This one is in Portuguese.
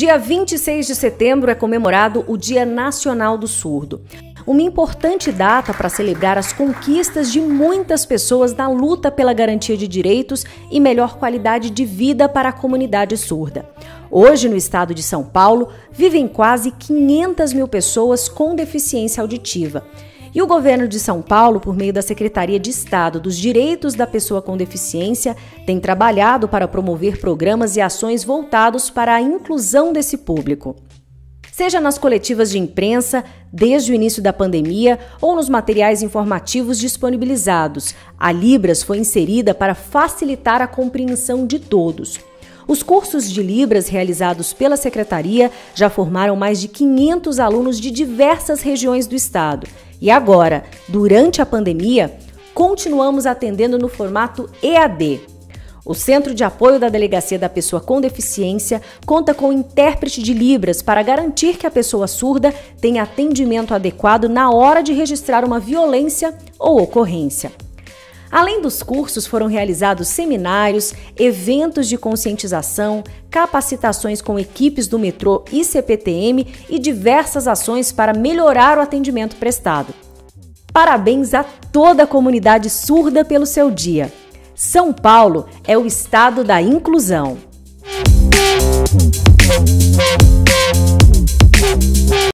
dia 26 de setembro é comemorado o Dia Nacional do Surdo. Uma importante data para celebrar as conquistas de muitas pessoas na luta pela garantia de direitos e melhor qualidade de vida para a comunidade surda. Hoje, no estado de São Paulo, vivem quase 500 mil pessoas com deficiência auditiva. E o governo de São Paulo, por meio da Secretaria de Estado dos Direitos da Pessoa com Deficiência, tem trabalhado para promover programas e ações voltados para a inclusão desse público. Seja nas coletivas de imprensa, desde o início da pandemia, ou nos materiais informativos disponibilizados, a Libras foi inserida para facilitar a compreensão de todos. Os cursos de Libras realizados pela Secretaria já formaram mais de 500 alunos de diversas regiões do estado. E agora, durante a pandemia, continuamos atendendo no formato EAD. O Centro de Apoio da Delegacia da Pessoa com Deficiência conta com intérprete de Libras para garantir que a pessoa surda tenha atendimento adequado na hora de registrar uma violência ou ocorrência. Além dos cursos, foram realizados seminários, eventos de conscientização, capacitações com equipes do metrô e CPTM e diversas ações para melhorar o atendimento prestado. Parabéns a toda a comunidade surda pelo seu dia. São Paulo é o estado da inclusão.